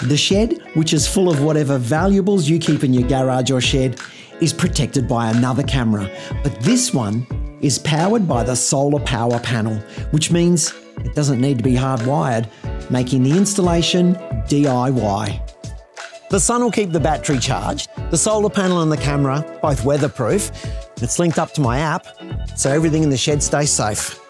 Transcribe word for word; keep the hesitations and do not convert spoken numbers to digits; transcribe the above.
The shed, which is full of whatever valuables you keep in your garage or shed, is protected by another camera, but this one is powered by the solar power panel, which means it doesn't need to be hardwired, making the installation D I Y. The sun will keep the battery charged, the solar panel and the camera both weatherproof. It's linked up to my app, so everything in the shed stays safe.